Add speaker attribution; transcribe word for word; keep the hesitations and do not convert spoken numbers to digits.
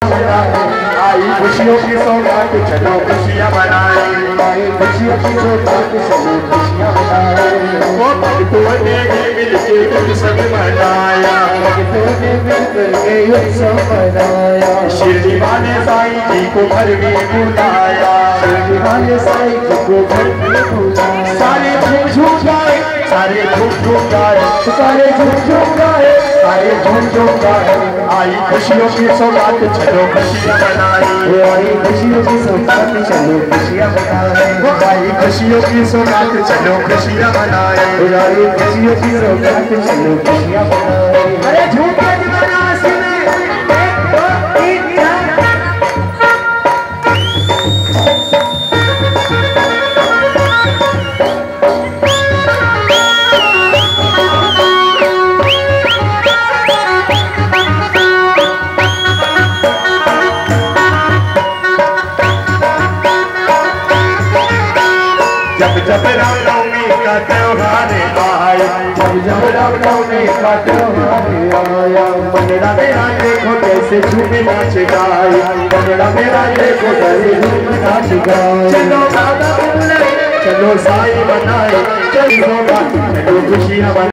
Speaker 1: आई खुशियों की सौगात चलो खुशियाँ मनाए, आई खुशियों की सौगात चलो खुशियाँ मनाए। वो भक्तों ने मिलके उत्सव मनाया, भक्तों ने मिलके उत्सव मनाया। शिरडी वाले साईं जी को घर में बुलाया, शिरडी वाले साईं जी को घर में बुलाया। सारे झूम झूम गाए, सारे झूम झूम गाए, सारे झूम झूम गाए, सारे झूम झूम गाए। आई खुशियों की सौगात चलो खुशियाँ मनाए, आई खुशियों की सौगात चलो खुशियाँ मनाए। आई खुशियों की सौगात चलो खुशियाँ मनाए, आई खुशियों की सौगात चलो खुशियाँ मनाए। अरे झूठा दीवाना सुने, एक दो तीन चार। जब जब रामनवमी का त्योहार आया, जब जब रामनवमी का त्योहार आया। मंगला मेरा देखो कैसे झूमे नाच गाए, मंगला मेरा देखो कैसे झूमे नाच गाए। चलो दादा बोले, चलो साईं मनाए, चलो चलो खुशियाँ